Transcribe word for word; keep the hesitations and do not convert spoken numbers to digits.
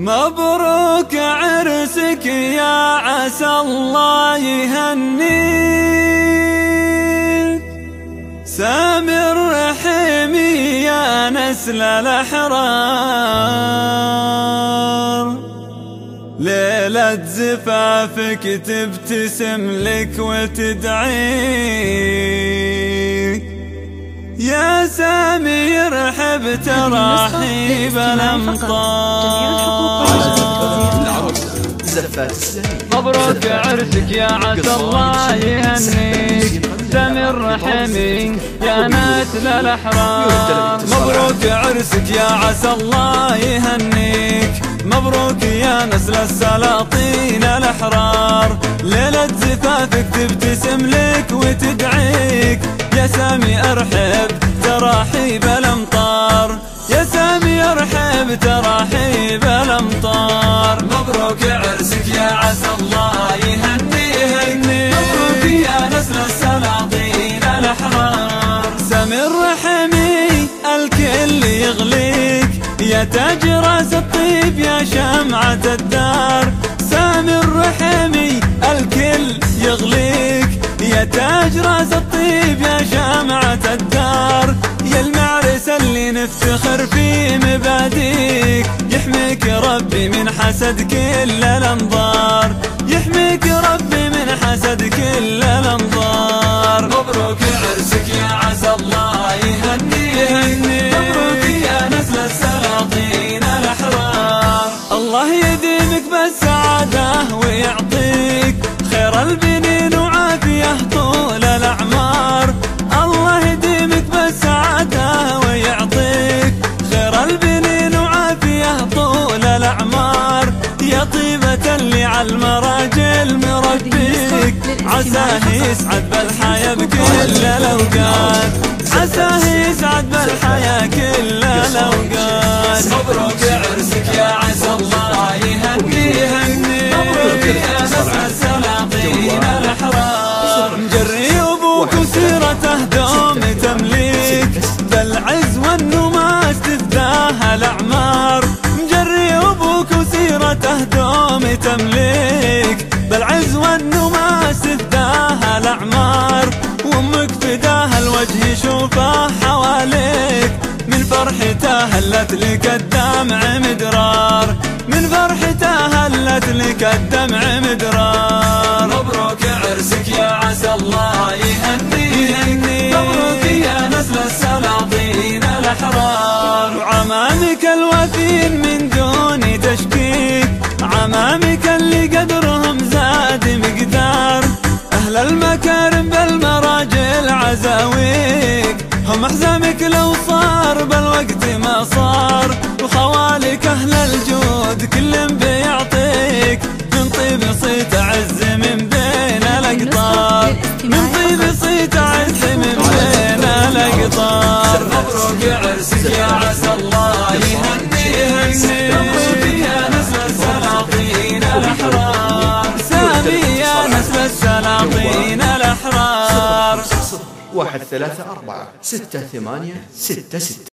مبروك عرسك يا عسى الله يهنيك، سامي الرحيم يا نسل الأحرار، ليلة زفافك تبتسم لك وتدعيك، يا سامي يرحب تراحيب الأمطار. مبروك عرسك يا عسى الله يهنيك، سامي الرحيم يا نسل الأحرار. مبروك عرسك يا عسى الله يهنيك، مبروك يا نسل السلاطين الأحرار، ليلة زفافك تبتسم لك وتدعيك، يا سامي ارحب تراحيب الأمطار، يا سامي ارحب تراحيب الأمطار. مبروك عرسك يا عسى الله يهنيك، مبروك يا نسل السلاطين الأحرار. سامي الرحيمي الكل يغليك، يا تاج راس الطيب يا شمعة الدار. سامي الرحيمي الكل يغليك، يا تاج راس الطيب يا شمعة الدار، يا المعرس اللي نفتخر في مباديك، يحميك ربي من حسد كل الأنظار، يحميك ربي من حسد كل الأنظار. مبروك عرسك يا عسى الله يهنيك، مبروك يا نسل السلاطين الأحرار. الله يديمك بالسعادة ويعطيك خير البنين وعافية طول الأعمار، الله يديمك بالسعادة ويعطيك خير البنين وعافية طول الأعمار، يا طيبة اللي عالمراجل مربيك، عساه يسعد بالحياة بكل الأوقات، عساه يسعد بالحياة كل الأوقات. مبروك عرسك يا عسى الله يهنيك، مبروك يا نسل السلاطين الأحرار. مجري أبوك وسيرته دوم تمليك، بالعز والنماس تفداها الأعمار، مجري أبوك وسيرته دوم تمليك، بالعز والنماس تفداها الأعمار، وأمك فداها الوجه يشوفه حواليك، من فرحته هلت لك الدمع مدرار، من فرحته هلت لك الدمع مدرار. مبروك عرسك يا عسى الله يهنيك، مبروك يا نسل السلاطين الأحرار. وعمامك الوفين من دون تشكيك، عمامك اللي قدرهم زاد مقدار، أهل المكارم بالمراجل عزاويك، هم أحزامك لو صار بالوقت ما صار، وخوالك أهل الجود كل بيعطيك، من طيب صيت عز من بين الأقطار، من طيب صيت عز من بين الأقطار. مبروك عرسك يا عسى الله يهنيك، مبروك يا نسل السلاطين الأحرار، سامي يا نسل السلاطين الأحرار. واحد ثلاثة أربعة ستة ثمانية ستة ستة.